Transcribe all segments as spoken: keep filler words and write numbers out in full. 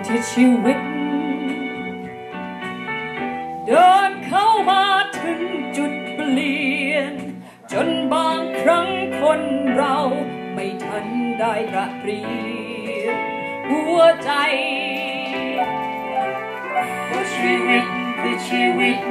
ที่ชีวิตเดินเข้ามาถึงจุดเปลี่ยนจนบางครั้งคนเราไม่ทันได้ตระเตรียมหัวใจว่าชีวิตคือชีวิต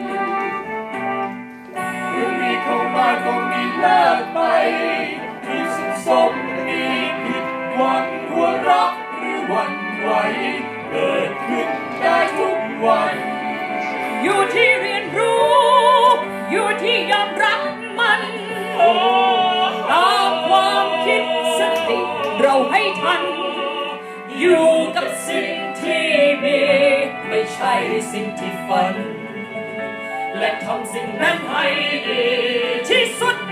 เมื่อมีเข้ามาก็มีเลิกไปมีสุขสมมีผิดหวังหัวรักหรือหวั่นไหวเกิดขึ้นได้ทุกวันอยู่ที่เรียนรู้อยู่ที่ยอมรับมันตามความคิดสติเราให้ทันอยู่กับสิ่งที่มีไม่ใช่สิ่งที่ฝันและทำสิ่งนั้นให้ดีที่สุด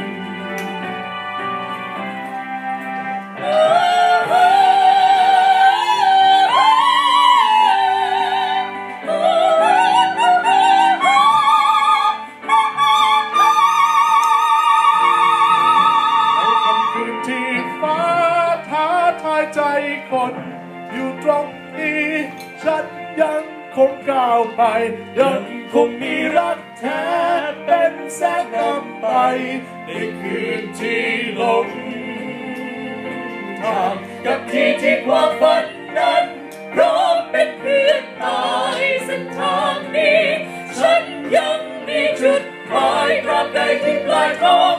ใจคนอยู่ตรงนี้ฉันยังคงก้าวไปยังคงมีรักแท้เป็นแสงนำไปในคืนที่หลงทางกับที่ที่ความฝันนั้นพร้อมเป็นเพื่อนตายเส้นทางนี้ฉันยังมีจุดหมายตราบใดที่ปลายทาง